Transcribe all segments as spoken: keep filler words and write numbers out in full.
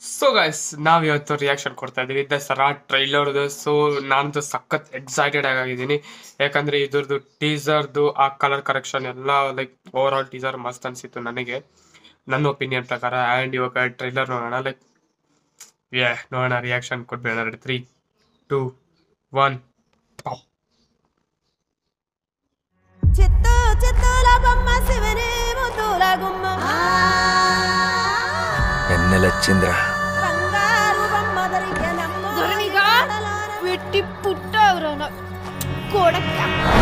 So guys ನಾವ್ ಇವತ್ತು reaction ಕೊಡ್ತಾ ಇದೀವಿ ದಸರಾ ಟ್ರೈಲರ್ದು. ಸೊ ನಾನಂತೂ ಸಖತ್ ಎಕ್ಸೈಟೆಡ್ ಆಗಿದ್ದೀನಿ, ಯಾಕಂದ್ರೆ ಇದ್ರದ್ದು ಟೀಸರ್ದು ಆ ಕಲರ್ ಕರೆಕ್ಷನ್ ಎಲ್ಲ ಲೈಕ್ ಓವರ್ ಆಲ್ ಟೀಸರ್ ಮಸ್ತ್ ಅನ್ಸಿತ್ತು ನನಗೆ, ನನ್ನ ಒಪಿನಿಯನ್ ಪ್ರಕಾರ. ಆ್ಯಂಡ್ ಇವಾಗ ಟ್ರೈಲರ್ ನೋಡೋಣ, ಲೈಕ್ ಯೇ ನೋಡೋಣ, ರಿಯಾಕ್ಷನ್ ಕೊಟ್ಬೇಡ. Three two one top. చిత్తు చిత్తుల బొమ్మ శివనే ముద్దుల గుమ్మ ఎన్నెల చంద్ర బంగారు బొమ్మ దొరికెనమ్మ ధరణిగా వెట్టి పుట్టావురన కొడక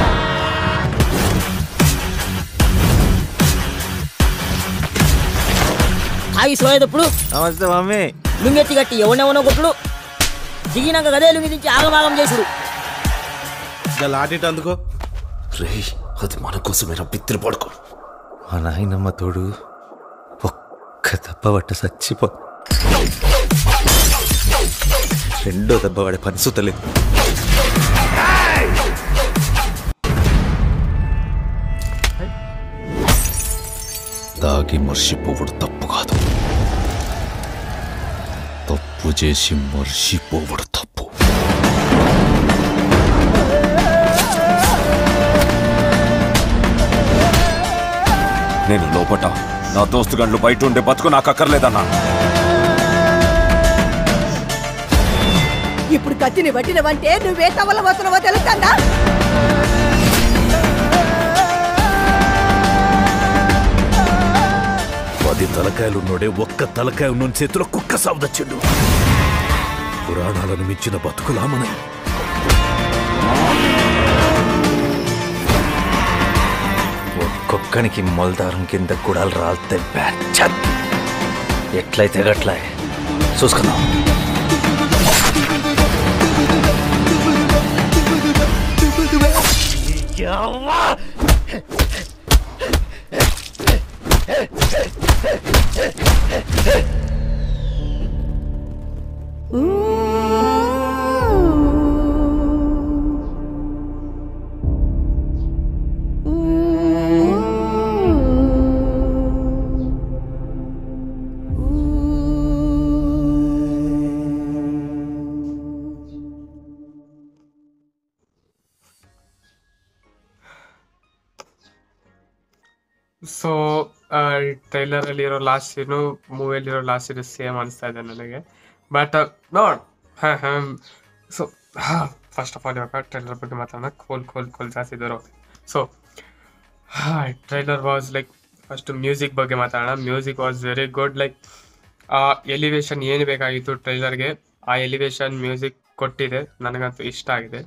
ఆగి సోయేటప్పుడు నమస్తే మమ్మీ లుంగెత్తి కట్టి ఎవడెవనో కొట్టుడు దిగినాక గదే లుంగి దించి ఆగమాగం చేసుడు. లాటిట్ అందుకో రే, అది మన కోసమేనా పిత్రి పడుకో. మా నాయనమ్మ తోడు ఒక్క దెబ్బ పట్ట చచ్చిపో, రెండో దెబ్బ పడే పని సుతలేదు. తాగి మర్చిపోవడు తప్పు కాదు, తప్పు చేసి మర్చిపోవడు తప్పు. నేను లోపట, నా దోస్తు గండ్లు బయట ఉండే బతుకు నాకు అక్కర్లేదన్నా. ఇప్పుడు కత్తిని పట్టినవంటే నువ్వే తవల వస్తున్నావో తెలుస్తుందా? పది తలకాయలున్నోడే ఒక్క తలకాయ ఉన్న చేతిలో కుక్క సావదచ్చిండు. పురాణాలను మించిన బతుకులామనే. ఒక్కొక్కనికి మొలదారం కింద గుడాలు రాలితే బ్యాచ్ ఎట్లయితే గట్లా చూసుకుందాం. ಸೊ ಟ್ರೈಲರ್ ಅಲ್ಲಿ ಇರೋ ಲಾಸ್ಟ್ ಸೀನು ಮೂವಿಯಲ್ಲಿ ಇರೋ ಲಾಸ್ಟ್ ಸೀನು ಸೇಮ್ ಅನಿಸ್ತಾ ಇದೆ ನನಗೆ. ಬಟ್ ನೋಡ್ ಸೊ ಫಸ್ಟ್ ಆಫ್ ಆಲ್ ಇವಾಗ ಟ್ರೈಲರ್ ಬಗ್ಗೆ ಮಾತಾಡೋಣ. ಕೋಲ್ ಕೋಲ್ ಕೋಲ್ ಜಾಸ್ತಿ ಇದ್ರು. So trailer was like first music ಬಗ್ಗೆ ಮಾತಾಡೋಣ. Music was very good. Like ಆ ಎಲಿವೇಶನ್ ಏನು ಬೇಕಾಗಿತ್ತು ಟ್ರೈಲರ್ಗೆ, ಆ ಎಲಿವೇಶನ್ ಮ್ಯೂಸಿಕ್ ಕೊಟ್ಟಿದೆ, ನನಗಂತೂ ಇಷ್ಟ ಆಗಿದೆ.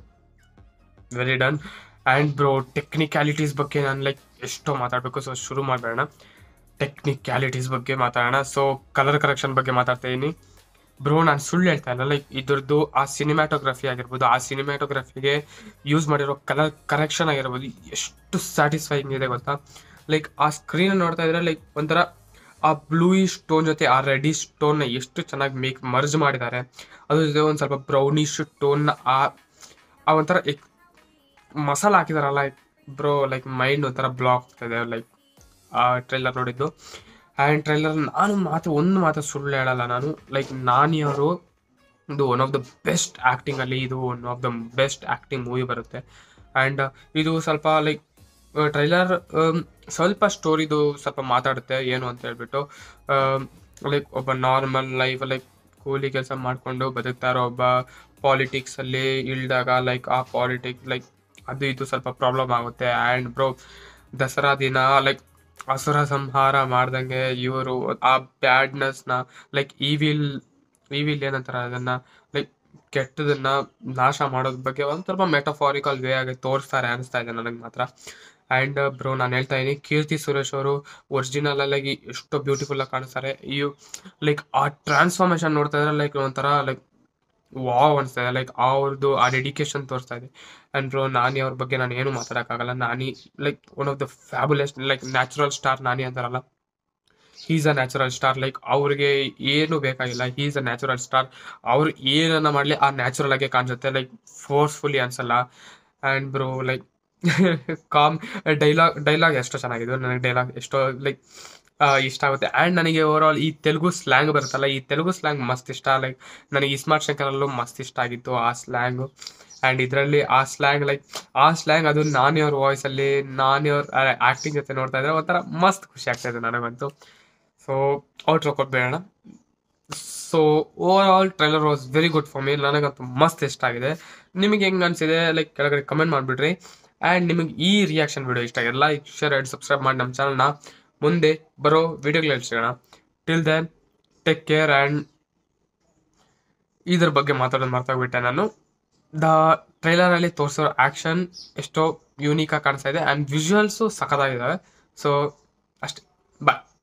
Very done. And bro technicalities ಬಗ್ಗೆ ನಾನು ಲೈಕ್ ಎಷ್ಟೋ ಮಾತಾಡಬೇಕು. ಸೊ ಶುರು ಮಾಡಬೇಡ, ಟೆಕ್ನಿಕ್ಯಾಲಿಟೀಸ್ ಬಗ್ಗೆ ಮಾತಾಡೋಣ. ಸೊ ಕಲರ್ ಕರೆಕ್ಷನ್ ಬಗ್ಗೆ ಮಾತಾಡ್ತಾ ಇದ್ದೀನಿ ಬ್ರೋ. ನಾನು ಸುಳ್ಳು ಹೇಳ್ತಾ ಇಲ್ಲ, ಲೈಕ್ ಇದ್ರದ್ದು ಆ ಸಿನಿಮ್ಯಾಟೋಗ್ರಫಿ ಆಗಿರ್ಬೋದು, ಆ ಸಿನಿಮ್ಯಾಟೋಗ್ರಫಿಗೆ ಯೂಸ್ ಮಾಡಿರೋ ಕಲರ್ ಕರೆಕ್ಷನ್ ಆಗಿರ್ಬೋದು, ಎಷ್ಟು ಸ್ಯಾಟಿಸ್ಫೈಯಿಂಗ್ ಇದೆ ಗೊತ್ತಾ. ಲೈಕ್ ಆ ಸ್ಕ್ರೀನ್ ನೋಡ್ತಾ ಇದ್ರೆ ಲೈಕ್ ಒಂಥರ ಆ ಬ್ಲೂಯಿಶ್ ಟೋನ್ ಜೊತೆ ಆ ರೆಡಿಶ್ ಟೋನ್ನ ಎಷ್ಟು ಚೆನ್ನಾಗಿ ಮೇಕ್ ಮರ್ಜ್ ಮಾಡಿದ್ದಾರೆ. ಅದ್ರ ಜೊತೆ ಒಂದು ಸ್ವಲ್ಪ ಬ್ರೌನಿಶ್ ಟೋನ್ನ ಆ ಆ ಒಂಥರ ಎಕ್ ಮಸಾಲ ಹಾಕಿದಾರಲ್ಲ ಬ್ರೋ, ಲೈಕ್ ಮೈಂಡ್ ಒಂಥರ ಬ್ಲಾಕ್ ಆಗ್ತಾಯಿದೆ ಲೈಕ್ ಆ ಟ್ರೈಲರ್ ನೋಡಿದ್ದು. ಆ್ಯಂಡ್ ಟ್ರೈಲರ್ ನಾನು ಮಾತ್ರ ಒಂದು ಮಾತ್ರ ಸುಳ್ಳು ಹೇಳಲ್ಲ ನಾನು, ಲೈಕ್ ನಾನಿ ಅವರು ಇದು ಒನ್ ಆಫ್ ದ ಬೆಸ್ಟ್ ಆ್ಯಕ್ಟಿಂಗಲ್ಲಿ ಇದು one of the best acting movie ಬರುತ್ತೆ. ಆ್ಯಂಡ್ ಇದು ಸ್ವಲ್ಪ ಲೈಕ್ ಟ್ರೈಲರ್ ಸ್ವಲ್ಪ ಸ್ಟೋರಿದು ಸ್ವಲ್ಪ ಮಾತಾಡುತ್ತೆ ಏನು ಅಂತ ಹೇಳ್ಬಿಟ್ಟು. ಲೈಕ್ ಒಬ್ಬ ನಾರ್ಮಲ್ ಲೈಫ್ ಲೈಕ್ ಕೂಲಿ ಕೆಲಸ ಮಾಡಿಕೊಂಡು ಬದುಕ್ತಾ ಇರೋ ಒಬ್ಬ ಪಾಲಿಟಿಕ್ಸಲ್ಲಿ ಇಳಿದಾಗ ಲೈಕ್ ಆ ಪಾಲಿಟಿಕ್ಸ್ ಲೈಕ್ ಅದು ಇದು ಸ್ವಲ್ಪ ಪ್ರಾಬ್ಲಮ್ ಆಗುತ್ತೆ. ಆ್ಯಂಡ್ ಬ್ರೋ ದಸರಾ ದಿನ ಲೈಕ್ ಅಸುರ ಸಂಹಾರ ಮಾಡ್ದಂಗೆ ಇವರು ಆ ಬ್ಯಾಡ್ನೆಸ್ನ ಲೈಕ್ ಈವಿಲ್ ಈವಿಲ್ ಏನಂತಾರೆ ಅದನ್ನು ಲೈಕ್ ಕೆಟ್ಟದನ್ನ ನಾಶ ಮಾಡೋದ್ರ ಬಗ್ಗೆ ಒಂದು ಸ್ವಲ್ಪ ಮೆಟಫಾರಿಕಲ್ ವೇ ಆಗಿ ತೋರಿಸ್ತಾರೆ ಅನಿಸ್ತಾ ಇದೆ ನನಗೆ ಮಾತ್ರ. ಆ್ಯಂಡ್ ಬ್ರೋ ನಾನು ಹೇಳ್ತಾ ಇದ್ದೀನಿ, ಕೀರ್ತಿ ಸುರೇಶ್ ಅವರು ಒರಿಜಿನಲ್ ಆಗಿ ಎಷ್ಟೋ ಬ್ಯೂಟಿಫುಲ್ ಆಗಿ ಕಾಣಿಸ್ತಾರೆ. ಇವು ಲೈಕ್ ಆ ಟ್ರಾನ್ಸ್ಫಾರ್ಮೇಶನ್ ನೋಡ್ತಾ ಇದ್ರೆ ಲೈಕ್ ಒಂಥರ ಲೈಕ್ ವಾವ್ ಅನಿಸ್ತಾ ಇದೆ. ಲೈಕ್ ಅವ್ರದ್ದು ಆ ಡೆಡಿಕೇಶನ್ ತೋರಿಸ್ತಾ ಇದೆ. ಆ್ಯಂಡ್ ಬ್ರೋ ನಾನಿ ಅವ್ರ ಬಗ್ಗೆ ನಾನು ಏನು ಮಾತಾಡೋಕ್ಕಾಗಲ್ಲ. Nani like one of the fabulous like natural star Nani ಅಂತಾರಲ್ಲ, he's a natural star. Like ಅವ್ರಿಗೆ ಏನು ಬೇಕಾಗಿಲ್ಲ, ಹೀಸ್ ಅ ನ್ಯಾಚುರಲ್ ಸ್ಟಾರ್. ಅವ್ರು ಏನನ್ನ ಮಾಡಲಿ ಆ ನ್ಯಾಚುರಲ್ ಆಗೇ ಕಾಣಿಸುತ್ತೆ, ಲೈಕ್ ಫೋರ್ಸ್ಫುಲಿ ಅನ್ಸಲ್ಲ. And bro like calm dialogue dialogue ಎಷ್ಟೋ ಚೆನ್ನಾಗಿದ್ದು ನನಗೆ. ಡೈಲಾಗ್ ಎಷ್ಟೋ ಲೈಕ್ ಇಷ್ಟ ಆಗುತ್ತೆ. ಆ್ಯಂಡ್ ನನಗೆ ಓವರ್ ಆಲ್ ಈ ತೆಲುಗು ಸ್ಲ್ಯಾಂಗ್ ಬರುತ್ತಲ್ಲ, ಈ ತೆಲುಗು ಸ್ಲ್ಯಾಂಗ್ ಮಸ್ತ್ ಇಷ್ಟ. ಲೈಕ್ ನನಗೆ ಇಸ್ಮಾರ್ಟ್ ಶಂಕರಲ್ಲೂ ಮಸ್ತ್ ಇಷ್ಟ ಆಗಿತ್ತು ಆ ಸ್ಲ್ಯಾಂಗು. ಆ್ಯಂಡ್ ಇದರಲ್ಲಿ ಆ ಸ್ಲ್ಯಾಂಗ್ ಲೈಕ್ ಆ ಸ್ಲ್ಯಾಂಗ್ ಅದು ನಾನಿ ಅವ್ರ ವಾಯ್ಸಲ್ಲಿ ನಾನಿ ಅವ್ರ ಆ್ಯಕ್ಟಿಂಗ್ ಜೊತೆ ನೋಡ್ತಾ ಇದ್ರೆ ಒಂಥರ ಮಸ್ತ್ ಖುಷಿ ಆಗ್ತಾಯಿದೆ ನನಗಂತೂ. ಸೊ ಔಟ್ರೋ ಕೊಟ್ಬೇಡ. So overall trailer was very good for me. ನನಗಂತೂ ಮಸ್ತ್ ಇಷ್ಟ ಆಗಿದೆ. ನಿಮಗೆ ಹೆಂಗೆ ಅನಿಸಿದೆ ಲೈಕ್ ಕೆಳಗಡೆ ಕಮೆಂಟ್ ಮಾಡಿಬಿಡ್ರಿ. ಆ್ಯಂಡ್ ನಿಮಗೆ ಈ ರಿಯಾಕ್ಷನ್ ವಿಡಿಯೋ ಇಷ್ಟ ಆಗಿದೆ, ಲೈಕ್ ಶೇರ್ ಆ್ಯಂಡ್ ಸಬ್ಸ್ಕ್ರೈಬ್ ಮಾಡಿ ನಮ್ಮ ಚಾನಲ್ನ. ಮುಂದೆ ಬರೋ ವಿಡಿಯೋಗಳಲ್ಲಿ ಸಿಗೋಣ. Till then take care. And ಇದ್ರ ಬಗ್ಗೆ ಮಾತಾಡೋದು ಮರ್ತೋಗ್ಬಿಟ್ಟೆ ನಾನು. ದ ಟ್ರೈಲರಲ್ಲಿ ತೋರಿಸೋ ಆ್ಯಕ್ಷನ್ ಎಷ್ಟೋ ಯೂನಿಕಾಗಿ ಕಾಣಿಸ್ತಾ ಇದೆ ಆ್ಯಂಡ್ ವಿಜುವಲ್ಸು ಸಖತ್ತಾಗಿದ್ದಾವೆ. ಸೊ ಅಷ್ಟೇ, ಬಾಯ್.